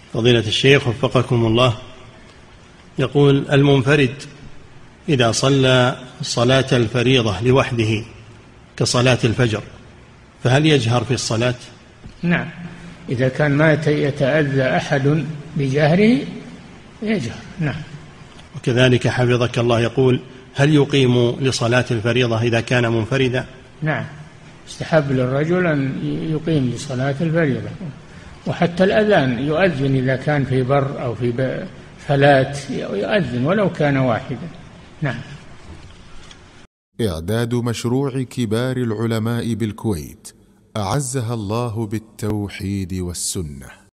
فضيلة الشيخ وفقكم الله، يقول المنفرد إذا صلى صلاة الفريضة لوحده كصلاة الفجر فهل يجهر في الصلاة؟ نعم، إذا كان ما يتأذى أحد بجهره يجهر. نعم. وكذلك حفظك الله يقول هل يقيم لصلاة الفريضة إذا كان منفردا؟ نعم، استحب للرجل أن يقيم لصلاة الفريضة، وحتى الأذان يؤذن إذا كان في بر أو في فلات يؤذن ولو كان واحدا. نعم. إعداد مشروع كبار العلماء بالكويت أعزها الله بالتوحيد والسنة.